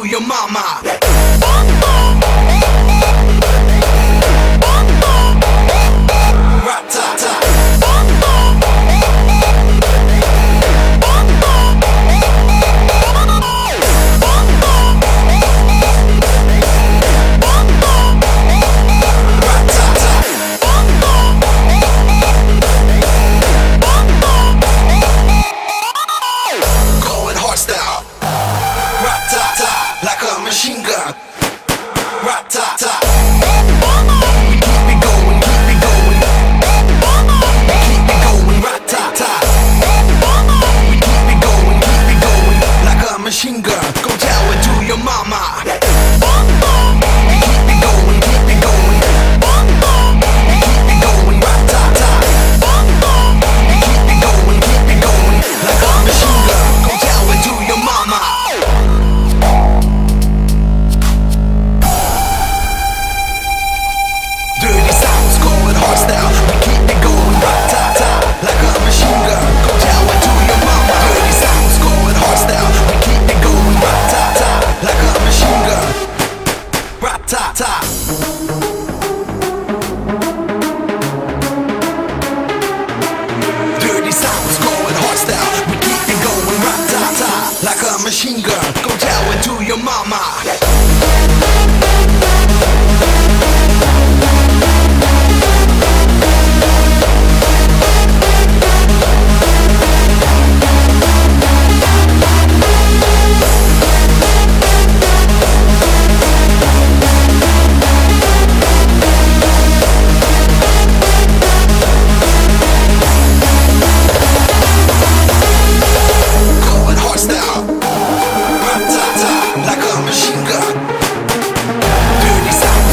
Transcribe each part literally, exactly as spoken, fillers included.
your mama. Like a machine gun. Rat-ta-ta. We keep it going, keep it going. We keep it going, rat-ta-ta. We keep it going, keep it going. Like a machine gun. Go tell it to your mama. We keep it going, keep it going. We keep it going, rat-ta-ta. We keep it going, keep it going. Like a machine gun. Go tell it to your mama. Dirty sounds going hostile. We keep it going rat-ta-ta. Like a machine gun. Go tell it to your mama. Dirty sounds going hostile. We keep it going rat-ta-ta. Like a machine gun. Rat-ta-ta. Dirty sounds going hostile. We keep it going rat-ta-ta. Like a machine gun. Go tell it to your mama.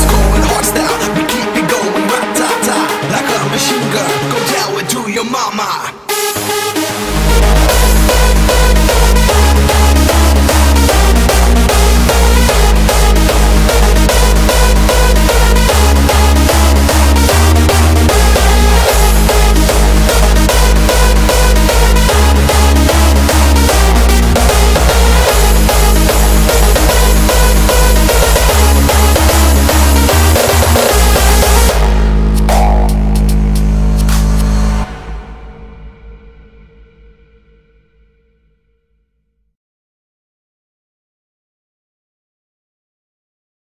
Mama.